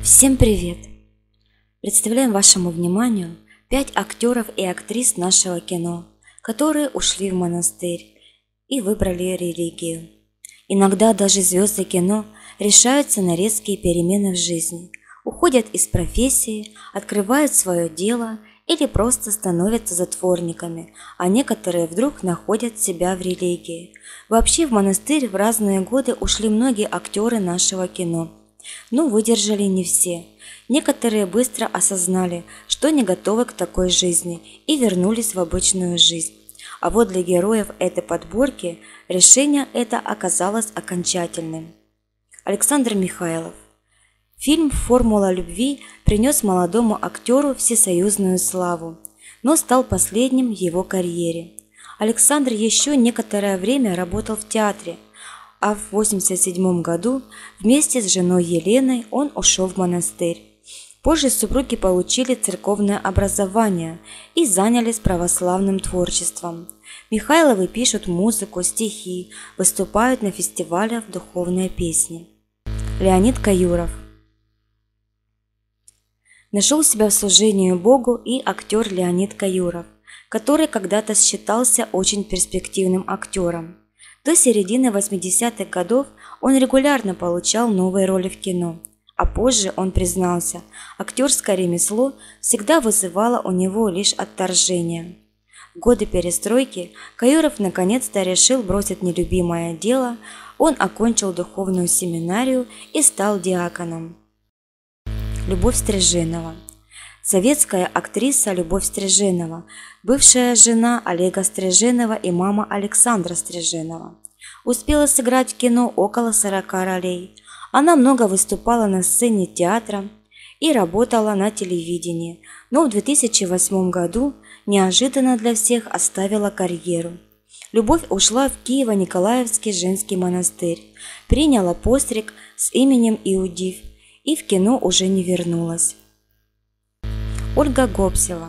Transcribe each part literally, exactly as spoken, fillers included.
Всем привет! Представляем вашему вниманию пять актеров и актрис нашего кино, которые ушли в монастырь и выбрали религию. Иногда даже звезды кино решаются на резкие перемены в жизни, уходят из профессии, открывают свое дело или просто становятся затворниками, а некоторые вдруг находят себя в религии. Вообще в монастырь в разные годы ушли многие актеры нашего кино. Но выдержали не все. Некоторые быстро осознали, что не готовы к такой жизни и вернулись в обычную жизнь. А вот для героев этой подборки решение это оказалось окончательным. Александр Михайлов. Фильм «Формула любви» принес молодому актеру всесоюзную славу, но стал последним в его карьере. Александр еще некоторое время работал в театре, а в восемьдесят седьмом году вместе с женой Еленой он ушел в монастырь. Позже супруги получили церковное образование и занялись православным творчеством. Михайловы пишут музыку, стихи, выступают на фестивалях духовной песни. Леонид Каюров. Нашел себя в служении Богу и актер Леонид Каюров, который когда-то считался очень перспективным актером. До середины восьмидесятых годов он регулярно получал новые роли в кино, а позже он признался, актерское ремесло всегда вызывало у него лишь отторжение. В годы перестройки Каюров наконец-то решил бросить нелюбимое дело, он окончил духовную семинарию и стал диаконом. Любовь Стриженова. Советская актриса Любовь Стриженова, бывшая жена Олега Стриженова и мама Александра Стриженова. Успела сыграть в кино около сорока ролей. Она много выступала на сцене театра и работала на телевидении, но в две тысячи восьмом году неожиданно для всех оставила карьеру. Любовь ушла в Киево-Николаевский женский монастырь, приняла постриг с именем Иудив и в кино уже не вернулась. Ольга Гобзева.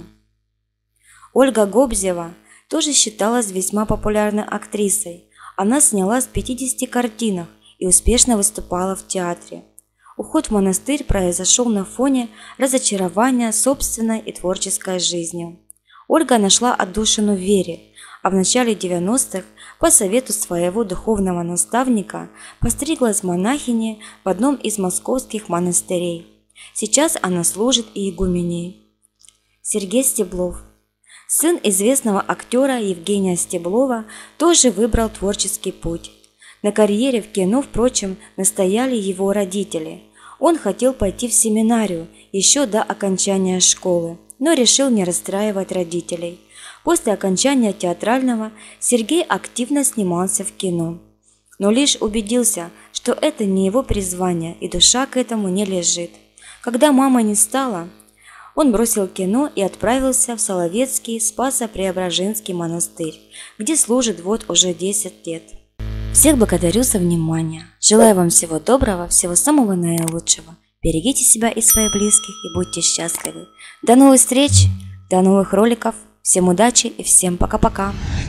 Ольга Гобзева тоже считалась весьма популярной актрисой. Она снялась в пятидесяти картинах и успешно выступала в театре. Уход в монастырь произошел на фоне разочарования собственной и творческой жизнью. Ольга нашла отдушину в вере, а в начале девяностых по совету своего духовного наставника постриглась монахиней в одном из московских монастырей. Сейчас она служит иегуменей. Сергей Стеблов. Сын известного актера Евгения Стеблова тоже выбрал творческий путь. На карьере в кино, впрочем, настояли его родители. Он хотел пойти в семинарию еще до окончания школы, но решил не расстраивать родителей. После окончания театрального Сергей активно снимался в кино, но лишь убедился, что это не его призвание и душа к этому не лежит. Когда мама не стала, он бросил кино и отправился в Соловецкий Спасо-Преображенский монастырь, где служит вот уже десять лет. Всех благодарю за внимание. Желаю вам всего доброго, всего самого наилучшего. Берегите себя и своих близких и будьте счастливы. До новых встреч, до новых роликов. Всем удачи и всем пока-пока.